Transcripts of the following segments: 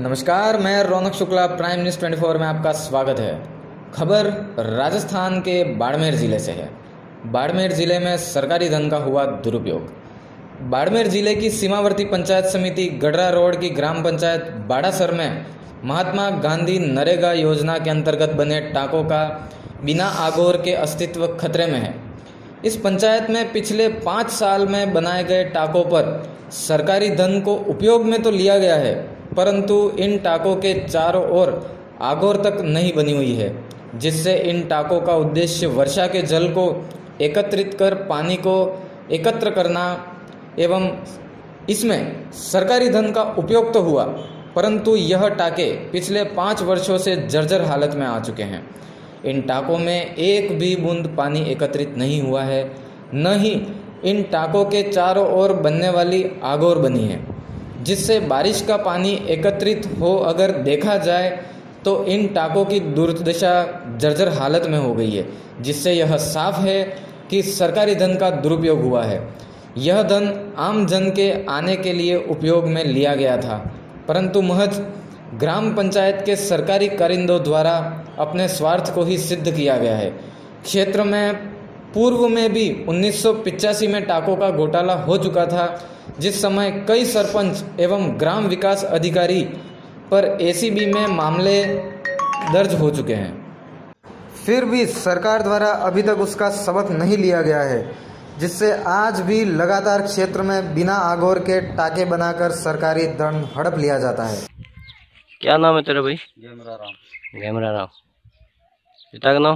नमस्कार, मैं रौनक Shukla, prime news 24 में आपका स्वागत है। खबर राजस्थान के बाड़मेर ज़िले से है। बाड़मेर ज़िले में सरकारी धन का हुआ दुरुपयोग। बाड़मेर ज़िले की सीमावर्ती पंचायत समिति गडरा रोड की ग्राम पंचायत बाड़ासर में महात्मा गांधी नरेगा योजना के अंतर्गत बने टाँकों का बिना आगोर के अस्तित्व खतरे में है। इस पंचायत में पिछले 5 साल में बनाए गए टाँकों पर सरकारी धन को उपयोग में तो लिया गया है, परंतु इन टाँकों के चारों ओर आगोर तक नहीं बनी हुई है, जिससे इन टाँकों का उद्देश्य वर्षा के जल को एकत्रित कर पानी को एकत्र करना एवं इसमें सरकारी धन का उपयोग तो हुआ, परंतु यह टाँके पिछले 5 वर्षों से जर्जर हालत में आ चुके हैं। इन टाँकों में एक भी बूंद पानी एकत्रित नहीं हुआ है, न ही इन टाँकों के चारों ओर बनने वाली आगोर बनी है, जिससे बारिश का पानी एकत्रित हो अगर देखा जाए तो इन टाँकों की दुर्दशा जर्जर हालत में हो गई है, जिससे यह साफ है कि सरकारी धन का दुरुपयोग हुआ है। यह धन आम जन के आने के लिए उपयोग में लिया गया था, परंतु महज ग्राम पंचायत के सरकारी कारिंदों द्वारा अपने स्वार्थ को ही सिद्ध किया गया है। क्षेत्र में पूर्व में भी 1985 में टाँकों का घोटाला हो चुका था, जिस समय कई सरपंच एवं ग्राम विकास अधिकारी पर एसीबी में मामले दर्ज हो चुके हैं। फिर भी सरकार द्वारा अभी तक उसका सबक नहीं लिया गया है, जिससे आज भी लगातार क्षेत्र में बिना आगोर के टाँके बनाकर सरकारी धन हड़प लिया जाता है। क्या नाम है तेरा भाई? गेमरा राम। पिता का नाम?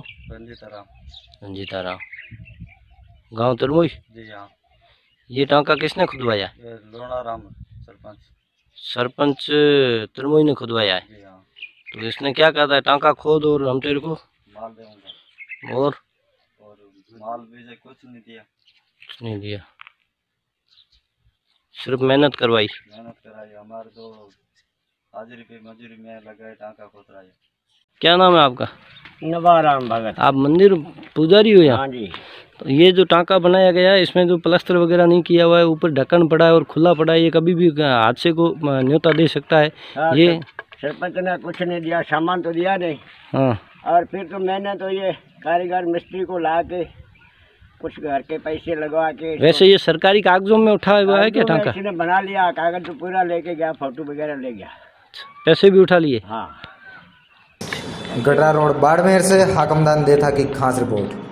रंजीता राम। गांव तुरमुई। जी हाँ। ये टाँका किसने खुदवाया? लोना राम सरपंच तुरमुई ने खुदवाया है। जी हाँ। तो इसने क्या कहा था, टाँका खोद और हम तेरे को माल देंगे और माल भी कुछ नहीं दिया। कुछ नहीं दिया, सिर्फ मेहनत करवाई। हमारे तो हाजिरी पे मजूरी में लगाए टाँका खोद रहा है। क्या नाम है आपका? नवाराम भगत। आप मंदिर पुजारी हो यहाँ? हाँ जी। तो ये जो टाँका बनाया गया है, इसमें जो प्लास्टर वगैरह नहीं किया हुआ है, ऊपर ढक्कन पड़ा है और खुला पड़ा है, ये कभी भी हादसे को न्योता दे सकता है। हाँ, ये सरपंच ने कुछ नहीं दिया, सामान तो दिया नहीं। हाँ, और फिर तो मैंने तो ये कारीगर मिस्त्री को ला के कुछ घर के पैसे लगवा के। वैसे ये सरकारी कागजों में उठा हुआ है क्या टाँका? किसी ने बना लिया, कागज तो पूरा लेके गया, फोटो वगैरह ले गया। पैसे भी उठा लिए? हाँ। गडरा रोड बाड़मेर से हाकमदान देथा की खास रिपोर्ट।